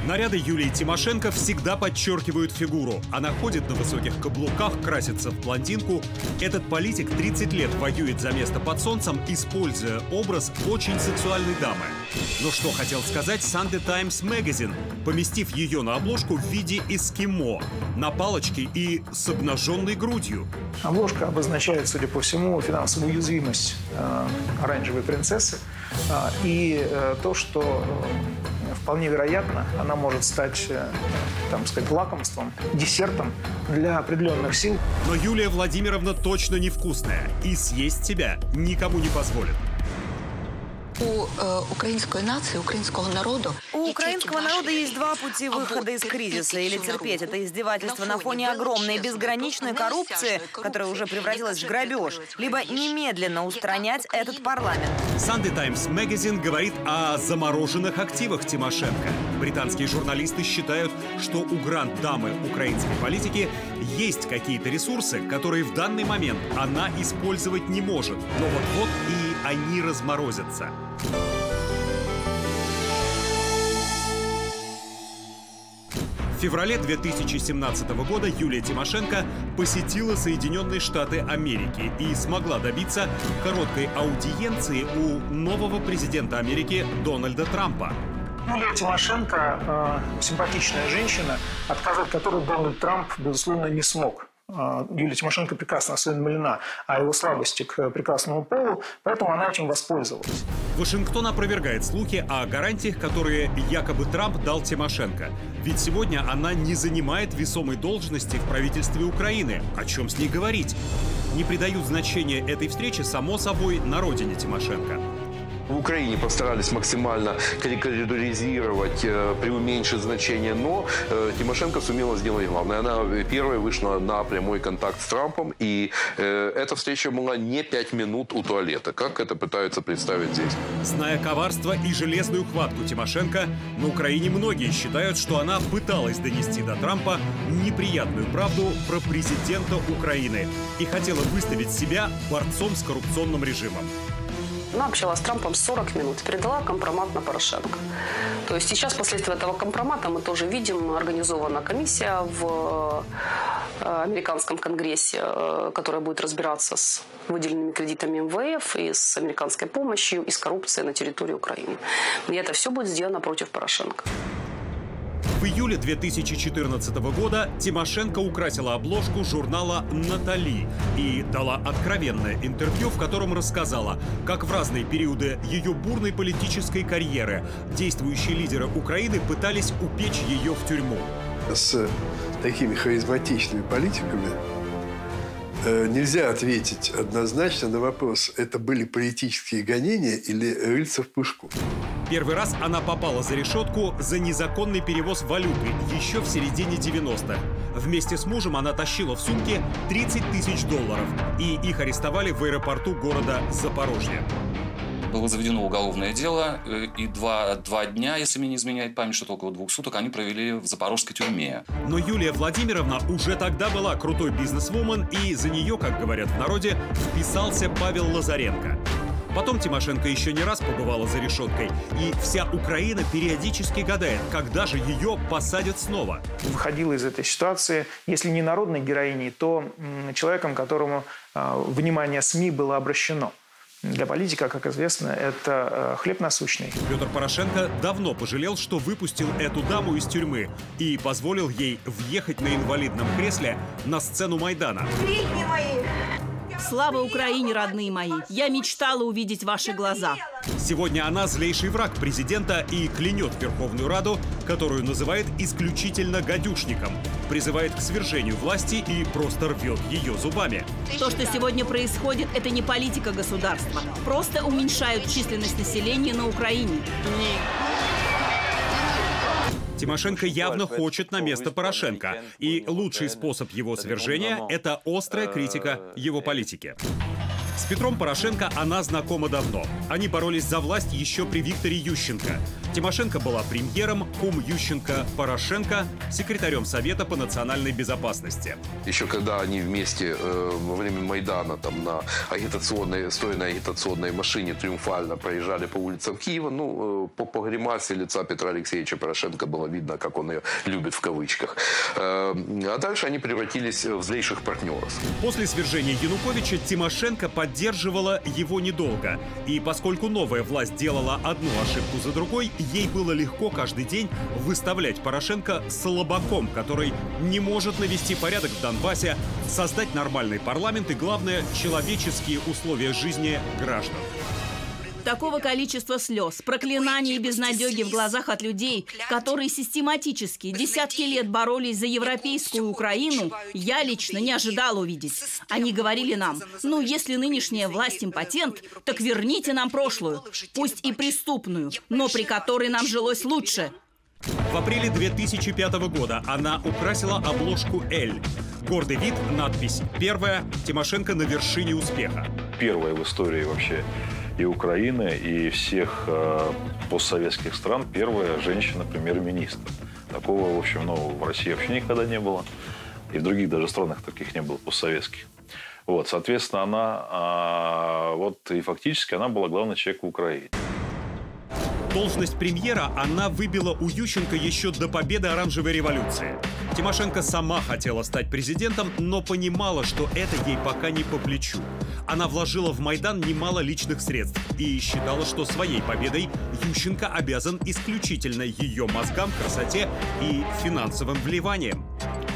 Наряды Юлии Тимошенко всегда подчеркивают фигуру. Она ходит на высоких каблуках, красится в блондинку. Этот политик 30 лет воюет за место под солнцем, используя образ очень сексуальной дамы. Но что хотел сказать Sunday Times Magazine, поместив ее на обложку в виде эскимо, на палочке и с обнаженной грудью? Обложка обозначает, судя по всему, финансовую уязвимость оранжевой принцессы и то, что вполне вероятно, она может стать, так сказать, лакомством, десертом для определенных сил. Но Юлия Владимировна точно невкусная и съесть себя никому не позволит. У украинской нации, украинского народа... У украинского народа есть два пути выхода из кризиса. Или терпеть это издевательство на фоне огромной безграничной коррупции, которая уже превратилась в грабеж, либо немедленно устранять этот парламент. Sunday Times Magazine говорит о замороженных активах Тимошенко. Британские журналисты считают, что у гранд-дамы украинской политики есть какие-то ресурсы, которые в данный момент она использовать не может. Но вот-вот и они разморозятся. В феврале 2017 года Юлия Тимошенко посетила Соединенные Штаты Америки и смогла добиться короткой аудиенции у нового президента Америки Дональда Трампа. Юлия Тимошенко симпатичная женщина, отказать которой Дональд Трамп, безусловно, не смог. Юлия Тимошенко прекрасно осведомлена о его слабости к прекрасному полу, поэтому она этим воспользовалась. Вашингтон опровергает слухи о гарантиях, которые якобы Трамп дал Тимошенко. Ведь сегодня она не занимает весомой должности в правительстве Украины. О чем с ней говорить? Не придают значения этой встрече, само собой, на родине Тимошенко. В Украине постарались максимально карикатуризировать, преуменьшить значение, но Тимошенко сумела сделать главное. Она первой вышла на прямой контакт с Трампом, и эта встреча была не 5 минут у туалета, как это пытаются представить здесь. Зная коварство и железную хватку Тимошенко, на Украине многие считают, что она пыталась донести до Трампа неприятную правду про президента Украины и хотела выставить себя борцом с коррупционным режимом. Она общалась с Трампом 40 минут, передала компромат на Порошенко. То есть сейчас, впоследствии этого компромата, мы тоже видим, организована комиссия в американском конгрессе, которая будет разбираться с выделенными кредитами МВФ и с американской помощью, и с коррупцией на территории Украины. И это все будет сделано против Порошенко. В июле 2014 года Тимошенко украсила обложку журнала «Натали» и дала откровенное интервью, в котором рассказала, как в разные периоды ее бурной политической карьеры действующие лидеры Украины пытались упечь ее в тюрьму. С такими харизматичными политиками нельзя ответить однозначно на вопрос, это были политические гонения или рыльца в пушку. Первый раз она попала за решетку за незаконный перевоз валюты еще в середине 90-х. Вместе с мужем она тащила в сумке $30 000, и их арестовали в аэропорту города Запорожье. Было заведено уголовное дело, и два дня, если мне не изменяет память, что около 2 суток, они провели в запорожской тюрьме. Но Юлия Владимировна уже тогда была крутой бизнесвумен, и за нее, как говорят в народе, вписался Павел Лазаренко. Потом Тимошенко еще не раз побывала за решеткой, и вся Украина периодически гадает, когда же ее посадят снова. Выходила из этой ситуации, если не народной героиней, то человеком, которому внимание СМИ было обращено. Для политика, как известно, это хлеб насущный. Петр Порошенко давно пожалел, что выпустил эту даму из тюрьмы и позволил ей въехать на инвалидном кресле на сцену Майдана. Слава Украине, родные мои! Я мечтала увидеть ваши глаза. Сегодня она злейший враг президента и клянет Верховную Раду, которую называет исключительно гадюшником, призывает к свержению власти и просто рвет ее зубами. То, что сегодня происходит, это не политика государства. Просто уменьшают численность населения на Украине. Тимошенко явно хочет на место Порошенко, и лучший способ его свержения – это острая критика его политики. С Петром Порошенко она знакома давно. Они боролись за власть еще при Викторе Ющенко. Тимошенко была премьером, кум Ющенко Порошенко секретарем Совета по национальной безопасности. Еще когда они вместе во время Майдана там стоя на агитационной машине триумфально проезжали по улицам Киева, по гримасе лица Петра Алексеевича Порошенко было видно, как он ее любит в кавычках. А дальше они превратились в злейших партнеров. После свержения Януковича Тимошенко поддерживала его недолго. И поскольку новая власть делала одну ошибку за другой, ей было легко каждый день выставлять Порошенко слабаком, который не может навести порядок в Донбассе, создать нормальный парламент и, главное, человеческие условия жизни граждан. Такого количества слез, проклинаний и безнадеги в глазах от людей, которые систематически десятки лет боролись за европейскую Украину, я лично не ожидал увидеть. Они говорили нам: ну, если нынешняя власть импотент, так верните нам прошлую, пусть и преступную, но при которой нам жилось лучше. В апреле 2005 года она украсила обложку «Эль». Гордый вид, надпись «Первая», Тимошенко на вершине успеха. Первая в истории вообще и Украины, и всех постсоветских стран первая женщина премьер-министр. Такого, в общем, в России вообще никогда не было. И в других даже странах таких не было, постсоветских. Вот, соответственно, она и фактически она была главный человек в Украине. Должность премьера она выбила у Ющенко еще до победы оранжевой революции. Тимошенко сама хотела стать президентом, но понимала, что это ей пока не по плечу. Она вложила в Майдан немало личных средств и считала, что своей победой Ющенко обязан исключительно ее мозгам, красоте и финансовым вливаниям.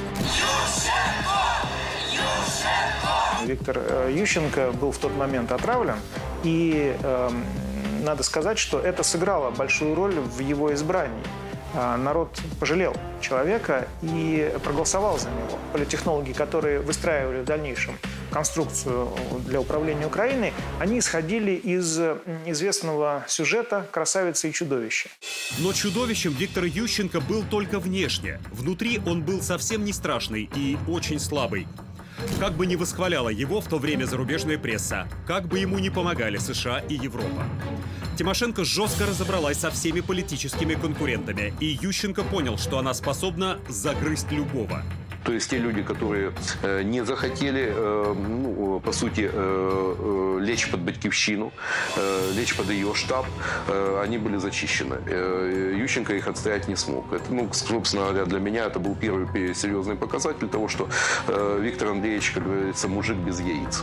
Виктор Ющенко был в тот момент отравлен, и надо сказать, что это сыграло большую роль в его избрании. Народ пожалел человека и проголосовал за него. Политтехнологи, которые выстраивали в дальнейшем конструкцию для управления Украиной, они исходили из известного сюжета «Красавица и чудовище». Но чудовищем Виктор Ющенко был только внешне. Внутри он был совсем не страшный и очень слабый. Как бы ни восхваляла его в то время зарубежная пресса, как бы ему ни помогали США и Европа. Тимошенко жестко разобралась со всеми политическими конкурентами, и Ющенко понял, что она способна загрызть любого. То есть те люди, которые не захотели, по сути, лечь под Батькивщину, лечь под ее штаб, они были зачищены. Ющенко их отстоять не смог. Это, собственно говоря, для меня это был первый серьезный показатель того, что Виктор Андреевич, как говорится, мужик без яиц.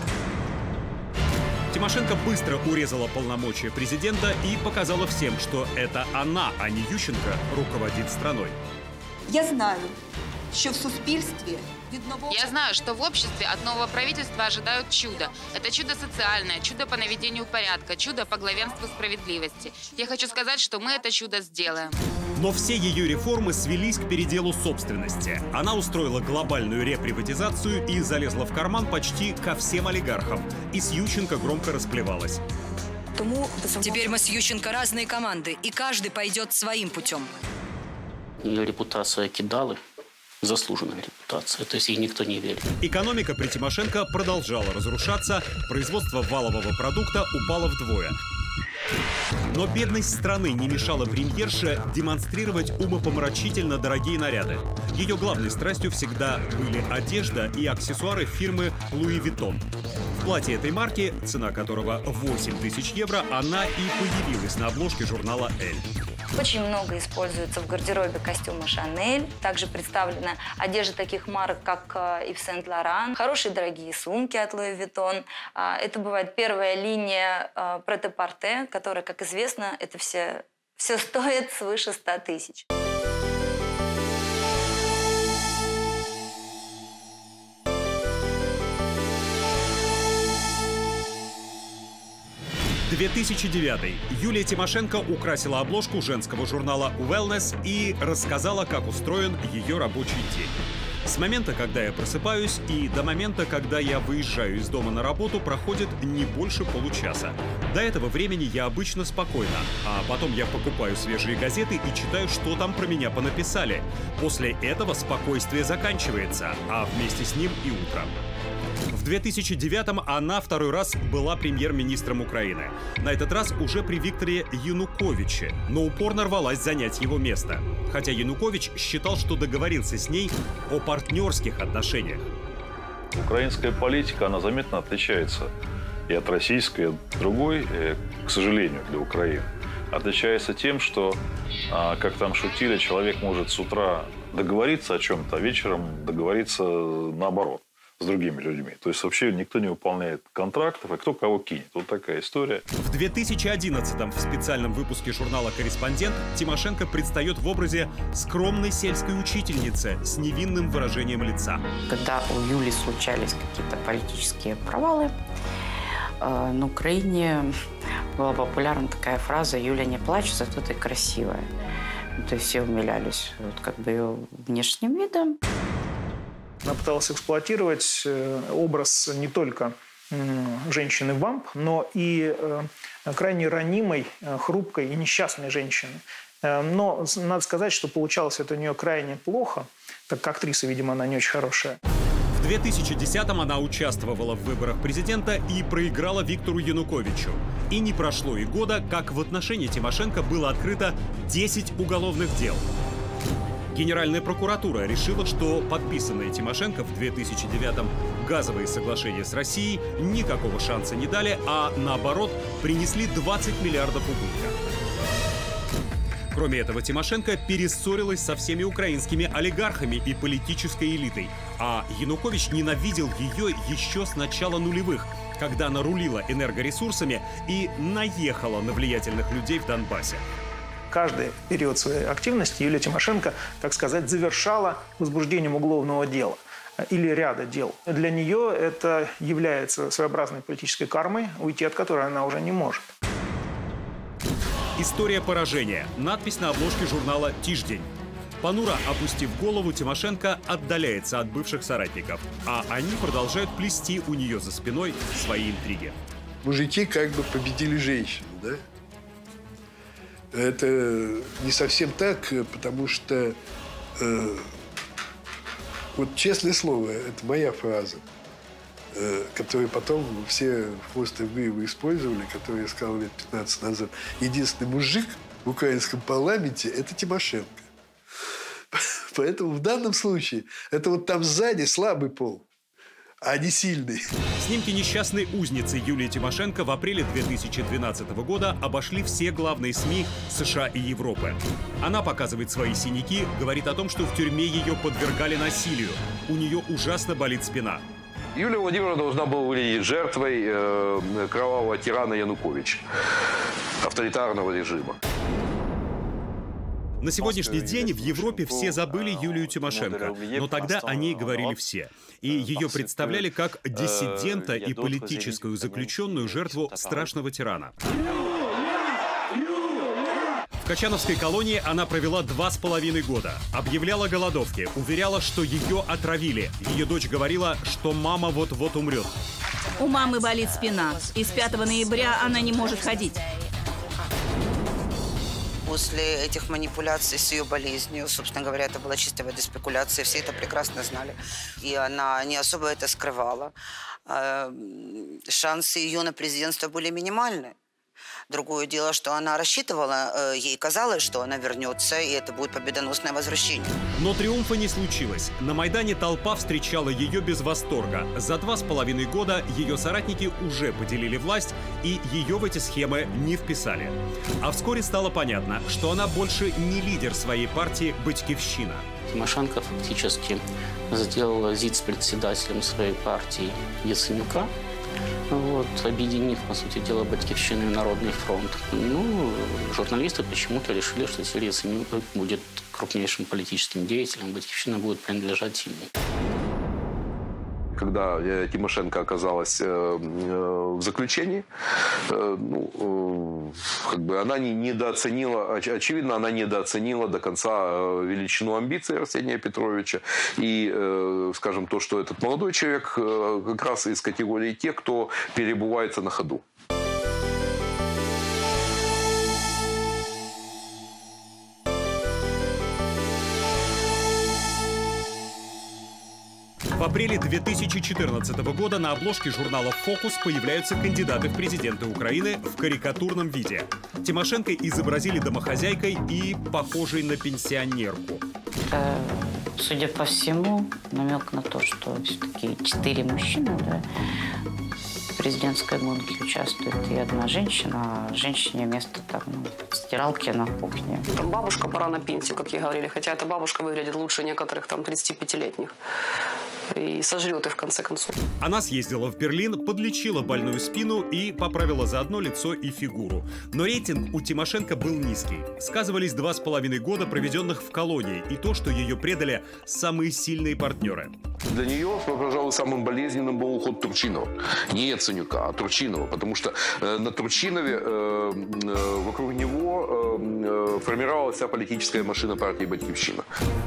Тимошенко быстро урезала полномочия президента и показала всем, что это она, а не Ющенко, руководит страной. Я знаю, что в суспільстві Я знаю, что в обществе от нового правительства ожидают чудо. Это чудо социальное, чудо по наведению порядка, чудо по главенству справедливости. Я хочу сказать, что мы это чудо сделаем. Но все ее реформы свелись к переделу собственности. Она устроила глобальную реприватизацию и залезла в карман почти ко всем олигархам. И с Ющенко громко расплевалась. Теперь мы с Ющенко разные команды, и каждый пойдет своим путем. Ее репутация кидалы. Заслуженная репутация, то есть ей никто не верит. Экономика при Тимошенко продолжала разрушаться, производство валового продукта упало вдвое. Но бедность страны не мешала премьерше демонстрировать умопомрачительно дорогие наряды. Ее главной страстью всегда были одежда и аксессуары фирмы Louis Vuitton. В платье этой марки, цена которого 8000 евро, она и появилась на обложке журнала «Эль». Очень много используется в гардеробе костюма Шанель. Также представлена одежда таких марок, как Ив Сент-Лоран. Хорошие дорогие сумки от Louis Vuitton. Это бывает первая линия прет-а-порте, которая, как известно, это все стоит свыше 100 тысяч. «2009. Юлия Тимошенко украсила обложку женского журнала Wellness и рассказала, как устроен ее рабочий день. С момента, когда я просыпаюсь, и до момента, когда я выезжаю из дома на работу, проходит не больше получаса. До этого времени я обычно спокойна, а потом я покупаю свежие газеты и читаю, что там про меня понаписали. После этого спокойствие заканчивается, а вместе с ним и утро. В 2009-м она второй раз была премьер-министром Украины. На этот раз уже при Викторе Януковиче, но упорно рвалась занять его место. Хотя Янукович считал, что договорился с ней о партнерских отношениях. Украинская политика, она заметно отличается и от российской, и от другой, к сожалению, для Украины. Отличается тем, что, как там шутили, человек может с утра договориться о чем-то, а вечером договориться наоборот с другими людьми. То есть вообще никто не выполняет контрактов, и кто кого кинет. Вот такая история. В 2011-м в специальном выпуске журнала «Корреспондент» Тимошенко предстает в образе скромной сельской учительницы с невинным выражением лица. Когда у Юли случались какие-то политические провалы, на Украине была популярна такая фраза «Юля, не плачь, зато ты красивая». То есть все умилялись вот, как бы ее внешним видом. Она пыталась эксплуатировать образ не только женщины-вамп, но и крайне ранимой, хрупкой и несчастной женщины. Но надо сказать, что получалось это у нее крайне плохо, так как актриса, видимо, она не очень хорошая. В 2010-м она участвовала в выборах президента и проиграла Виктору Януковичу. И не прошло и года, как в отношении Тимошенко было открыто 10 уголовных дел. Генеральная прокуратура решила, что подписанные Тимошенко в 2009-м газовые соглашения с Россией никакого шанса не дали, а наоборот принесли 20 миллиардов убытка. Кроме этого, Тимошенко перессорилась со всеми украинскими олигархами и политической элитой, а Янукович ненавидел ее еще с начала нулевых, когда она рулила энергоресурсами и наехала на влиятельных людей в Донбассе. Каждый период своей активности Юлия Тимошенко, так сказать, завершала возбуждением уголовного дела или ряда дел. Для нее это является своеобразной политической кармой, уйти от которой она уже не может. История поражения. Надпись на обложке журнала «Тиждень». Понуро опустив голову, Тимошенко отдаляется от бывших соратников, а они продолжают плести у нее за спиной свои интриги. Мужики как бы победили женщину, да? Это не совсем так, потому что, вот честное слово, это моя фраза, которую потом все в хвост Ивгиева использовали, которую я сказал лет 15 назад. Единственный мужик в украинском парламенте – это Тимошенко. Поэтому в данном случае это вот там сзади слабый пол, а не сильный. Снимки несчастной узницы Юлии Тимошенко в апреле 2012 года обошли все главные СМИ США и Европы. Она показывает свои синяки, говорит о том, что в тюрьме ее подвергали насилию. У нее ужасно болит спина. Юлия Владимировна должна была выглядеть жертвой кровавого тирана Януковича, авторитарного режима. На сегодняшний день в Европе все забыли Юлию Тимошенко, но тогда о ней говорили все. И ее представляли как диссидента и политическую заключенную, жертву страшного тирана. В Качановской колонии она провела 2,5 года. Объявляла голодовки, уверяла, что ее отравили. Ее дочь говорила, что мама вот-вот умрет. У мамы болит спина, и с 5 ноября она не может ходить. После этих манипуляций с ее болезнью, собственно говоря, это была чистая вода спекуляция, все это прекрасно знали. И она не особо это скрывала. Шансы ее на президентство были минимальны. Другое дело, что она рассчитывала, ей казалось, что она вернется, и это будет победоносное возвращение. Но триумфа не случилось. На Майдане толпа встречала ее без восторга. За 2,5 года ее соратники уже поделили власть, и ее в эти схемы не вписали. А вскоре стало понятно, что она больше не лидер своей партии «Батькивщина». Тимошенко фактически сделала вице-председателем своей партии Яценюка, вот, объединив, по сути дела, Батькивщину и Народный фронт. Ну, журналисты почему-то решили, что теперь Яценюк будет крупнейшим политическим деятелем, Батькивщина будет принадлежать ему. Когда Тимошенко оказалась в заключении, как бы она недооценила, очевидно, она недооценила до конца величину амбиций Арсения Петровича. И, скажем, то, что этот молодой человек как раз из категории тех, кто перебывается на ходу. В апреле 2014 года на обложке журнала «Фокус» появляются кандидаты в президенты Украины в карикатурном виде. Тимошенко изобразили домохозяйкой и похожей на пенсионерку. Судя по всему, намек на то, что все-таки 4 мужчины, да, в президентской гонке участвует и одна женщина, а женщине место там, стиралки на кухне. Там бабушка пора на пенсию, как ей говорили, хотя эта бабушка выглядит лучше некоторых там 35-летних. И сожрет их, в конце концов. Она съездила в Берлин, подлечила больную спину и поправила заодно лицо и фигуру. Но рейтинг у Тимошенко был низкий. Сказывались 2,5 года, проведенных в колонии, и то, что ее предали самые сильные партнеры. Для нее, пожалуй, самым болезненным был уход Турчинова. Не Яценюка, а Турчинова. Потому что на Турчинове, вокруг него формировалась вся политическая машина партии «Батькивщина».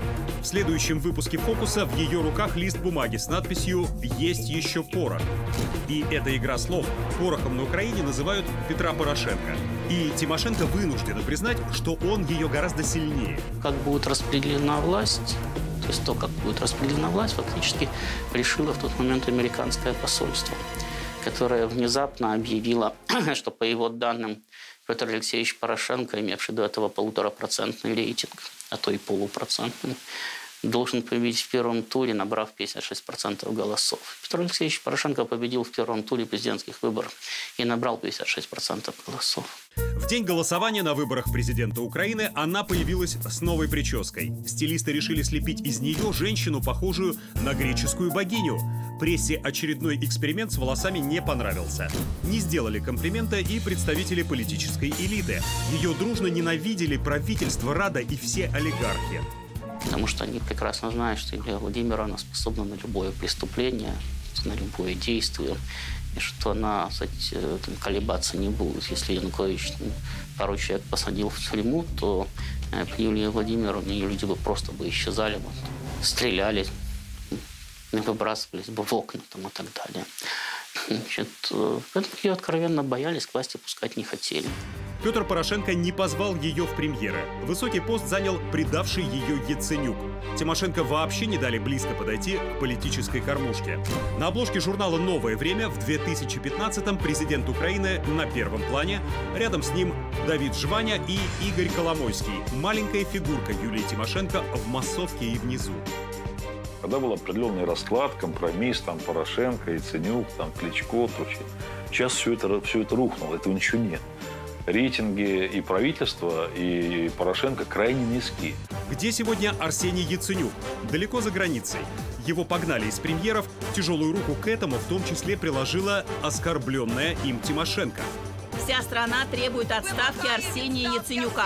В следующем выпуске «Фокуса» в ее руках лист бумаги с надписью «Есть еще порох». И эта игра слов. Порохом на Украине называют Петра Порошенко. И Тимошенко вынуждена признать, что он ее гораздо сильнее. Как будет распределена власть, то есть то, как будет распределена власть, фактически решило в тот момент американское посольство, которое внезапно объявило, что по его данным Петр Алексеевич Порошенко, имевший до этого 1,5% рейтинг, а то и полупроцентный, должен победить в первом туре, набрав 56% голосов. Петр Алексеевич Порошенко победил в первом туре президентских выборов и набрал 56% голосов. В день голосования на выборах президента Украины она появилась с новой прической. Стилисты решили слепить из нее женщину, похожую на греческую богиню. Прессе очередной эксперимент с волосами не понравился. Не сделали комплимента и представители политической элиты. Ее дружно ненавидели правительство, Рада и все олигархи. Потому что они прекрасно знают, что Юлия Владимировна способна на любое преступление, на любое действие, и что она, кстати, колебаться не будет. Если Янукович пару человек посадил в тюрьму, то при Юлии Владимировне люди бы просто исчезали, стреляли, выбрасывались бы в окна там, и так далее. Значит, поэтому ее откровенно боялись, к власти пускать не хотели. Петр Порошенко не позвал ее в премьеры. Высокий пост занял предавший ее Яценюк. Тимошенко вообще не дали близко подойти к политической кормушке. На обложке журнала «Новое время» в 2015-м президент Украины на первом плане. Рядом с ним Давид Жваня и Игорь Коломойский. Маленькая фигурка Юлии Тимошенко в массовке и внизу. Когда был определенный расклад, компромисс, там Порошенко, Яценюк, там Кличко, Турчин. Сейчас все это рухнуло, этого ничего нет. Рейтинги и правительства, и Порошенко крайне низкие. Где сегодня Арсений Яценюк? Далеко за границей. Его погнали из премьеров. Тяжелую руку к этому в том числе приложила оскорбленная им Тимошенко. Вся страна требует отставки Арсения Яценюка.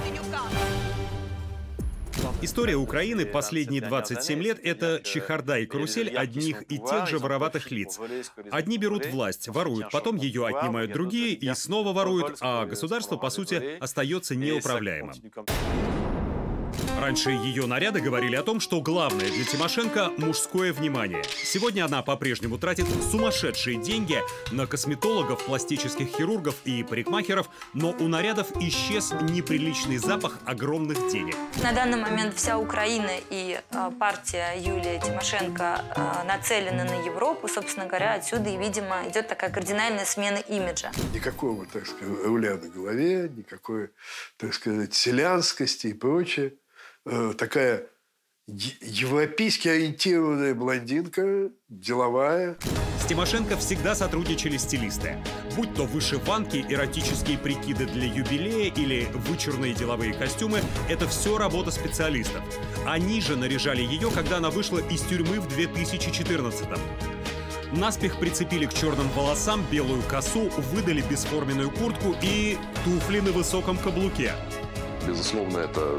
История Украины последние 27 лет – это чехарда и карусель одних и тех же вороватых лиц. Одни берут власть, воруют, потом ее отнимают другие и снова воруют, а государство, по сути, остается неуправляемым. Раньше ее наряды говорили о том, что главное для Тимошенко – мужское внимание. Сегодня она по-прежнему тратит сумасшедшие деньги на косметологов, пластических хирургов и парикмахеров, но у нарядов исчез неприличный запах огромных денег. На данный момент вся Украина и партия Юлии Тимошенко нацелены на Европу. Собственно говоря, отсюда и, видимо, идет такая кардинальная смена имиджа. Никакого, так сказать, руля на голове, никакой, так сказать, селянскости и прочее. Такая европейски ориентированная блондинка, деловая. С Тимошенко всегда сотрудничали стилисты. Будь то вышиванки, эротические прикиды для юбилея или вычурные деловые костюмы, это все работа специалистов. Они же наряжали ее, когда она вышла из тюрьмы в 2014-м. Наспех прицепили к черным волосам белую косу, выдали бесформенную куртку и туфли на высоком каблуке. Безусловно,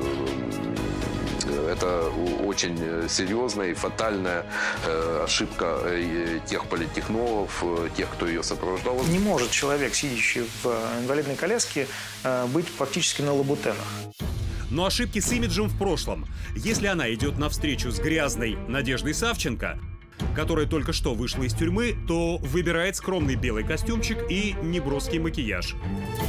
это очень серьезная и фатальная ошибка тех политтехнологов, тех, кто ее сопровождал. Не может человек, сидящий в инвалидной коляске, быть фактически на лабутенах. Но ошибки с имиджем в прошлом. Если она идет навстречу с грязной Надеждой Савченко, которая только что вышла из тюрьмы, то выбирает скромный белый костюмчик и неброский макияж.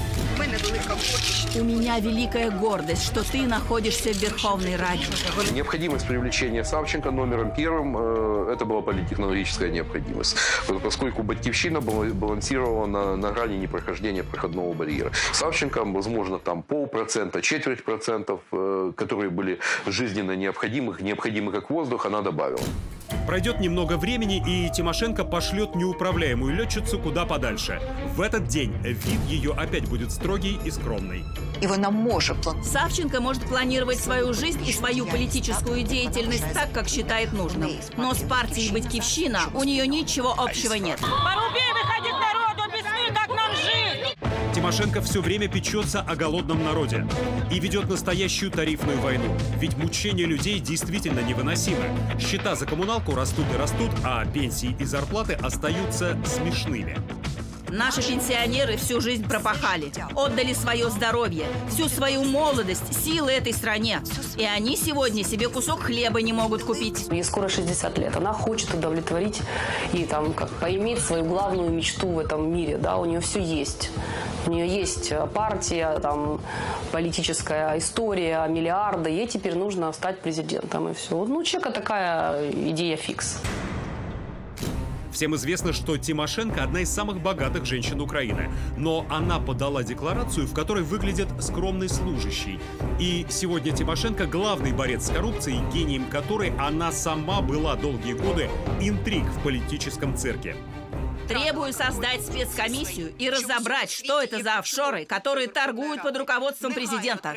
У меня великая гордость, что ты находишься в Верховной Раде. Необходимость привлечения Савченко номером первым это была политтехнологическая необходимость, поскольку «Батькивщина» балансировала на грани непрохождения проходного барьера. Савченко, возможно, там 0,5%, 0,25%, которые были жизненно необходимы как воздух, она добавила. Пройдет немного времени, и Тимошенко пошлет неуправляемую летчицу куда подальше. В этот день вид ее опять будет строгий и скромный. Савченко может планировать свою жизнь и свою политическую деятельность так, как считает нужным. Но с партией «Батькивщина» у нее ничего общего нет. Порубей, выходи к народу, объясни, как нам жить! Тимошенко все время печется о голодном народе и ведет настоящую тарифную войну. Ведь мучения людей действительно невыносимы. Счета за коммуналку растут и растут, а пенсии и зарплаты остаются смешными. Наши пенсионеры всю жизнь пропахали, отдали свое здоровье, всю свою молодость, силы этой стране. И они сегодня себе кусок хлеба не могут купить. Ей скоро 60 лет. Она хочет удовлетворить и там, как поиметь свою главную мечту в этом мире. Да? У нее все есть. У нее есть партия, там, политическая история, миллиарды. Ей теперь нужно стать президентом. И все. Ну, у человека такая идея фикс. Всем известно, что Тимошенко – одна из самых богатых женщин Украины. Но она подала декларацию, в которой выглядит скромной служащей. И сегодня Тимошенко – главный борец с коррупцией, гением которой она сама была долгие годы интриг в политическом цирке. Требую создать спецкомиссию и разобрать, что это за офшоры, которые торгуют под руководством президента.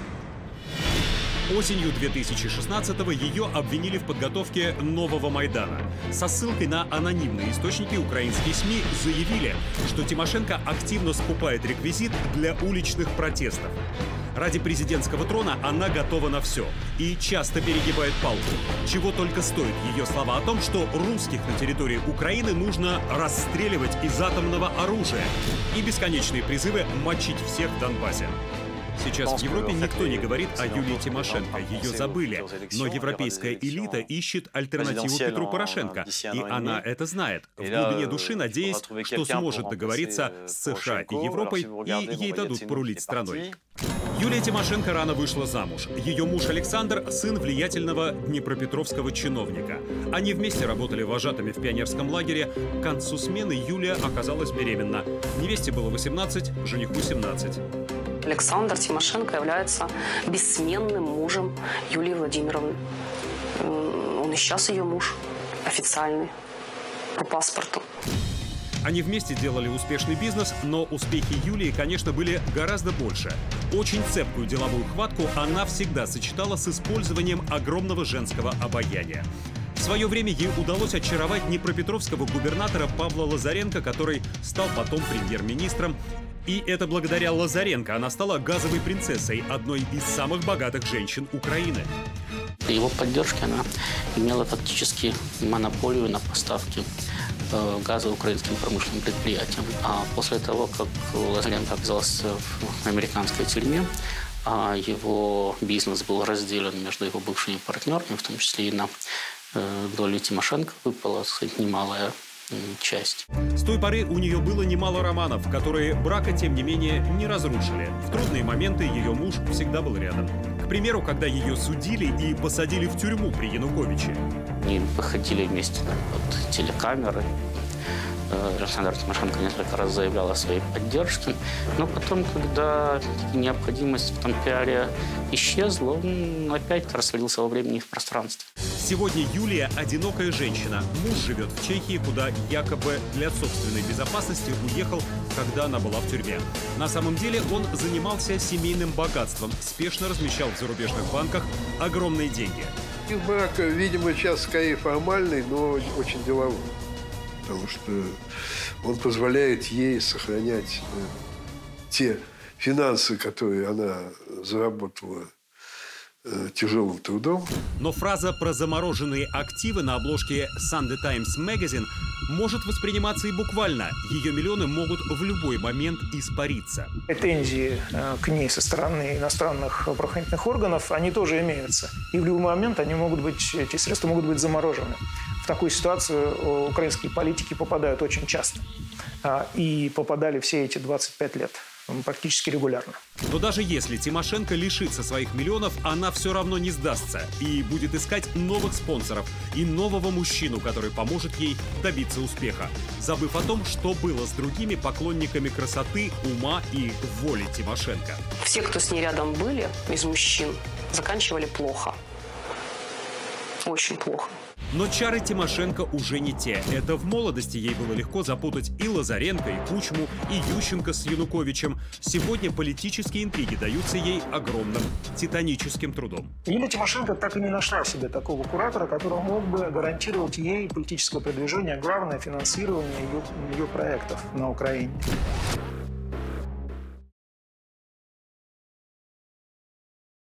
Осенью 2016-го ее обвинили в подготовке нового Майдана. Со ссылкой на анонимные источники украинские СМИ заявили, что Тимошенко активно скупает реквизит для уличных протестов. Ради президентского трона она готова на все и часто перегибает палку. Чего только стоит ее слова о том, что русских на территории Украины нужно расстреливать из атомного оружия, и бесконечные призывы мочить всех в Донбассе. Сейчас в Европе никто не говорит о Юлии Тимошенко, ее забыли. Но европейская элита ищет альтернативу Петру Порошенко, и она это знает. В глубине души надеясь, что сможет договориться с США и Европой, и ей дадут порулить страной. Юлия Тимошенко рано вышла замуж. Ее муж Александр – сын влиятельного днепропетровского чиновника. Они вместе работали вожатыми в пионерском лагере. К концу смены Юлия оказалась беременна. Невесте было 18, жениху 17. Александр Тимошенко является бессменным мужем Юлии Владимировны. Он и сейчас ее муж, официальный, по паспорту. Они вместе делали успешный бизнес, но успехи Юлии, конечно, были гораздо больше. Очень цепкую деловую хватку она всегда сочетала с использованием огромного женского обаяния. В свое время ей удалось очаровать днепропетровского губернатора Павла Лазаренко, который стал потом премьер-министром. И это благодаря Лазаренко она стала газовой принцессой, одной из самых богатых женщин Украины. При его поддержке она имела фактически монополию на поставки газа украинским промышленным предприятиям. А после того, как Лазаренко оказался в американской тюрьме, а его бизнес был разделен между его бывшими партнерами, в том числе и на долю Тимошенко выпала немалая часть. С той поры у нее было немало романов, которые брака, тем не менее, не разрушили. В трудные моменты ее муж всегда был рядом. К примеру, когда ее судили и посадили в тюрьму при Януковиче. Они выходили вместе под телекамеры. Александр Тимошенко несколько раз заявлял о своей поддержке. Но потом, когда необходимость в том пиаре исчезла, он опять растворился во времени и в пространстве. Сегодня Юлия – одинокая женщина. Муж живет в Чехии, куда якобы для собственной безопасности уехал, когда она была в тюрьме. На самом деле он занимался семейным богатством, спешно размещал в зарубежных банках огромные деньги. Их брак, видимо, сейчас скорее формальный, но очень деловой. Потому что он позволяет ей сохранять те финансы, которые она заработала тяжелым трудом. Но фраза про замороженные активы на обложке Sunday Times Magazine может восприниматься и буквально. Ее миллионы могут в любой момент испариться. Претензии к ней со стороны иностранных правоохранительных органов, они тоже имеются. И в любой момент эти средства могут быть заморожены. такую ситуацию украинские политики попадают очень часто. И попадали все эти 25 лет. Практически регулярно. Но даже если Тимошенко лишится своих миллионов, она все равно не сдастся и будет искать новых спонсоров и нового мужчину, который поможет ей добиться успеха, забыв о том, что было с другими поклонниками красоты, ума и воли Тимошенко. Все, кто с ней рядом были, из мужчин, заканчивали плохо. Очень плохо. Но чары Тимошенко уже не те. Это в молодости ей было легко запутать и Лазаренко, и Кучму, и Ющенко с Януковичем. Сегодня политические интриги даются ей огромным титаническим трудом. Юлия Тимошенко так и не нашла в себе такого куратора, который мог бы гарантировать ей политическое продвижение, главное – финансирование ее проектов на Украине.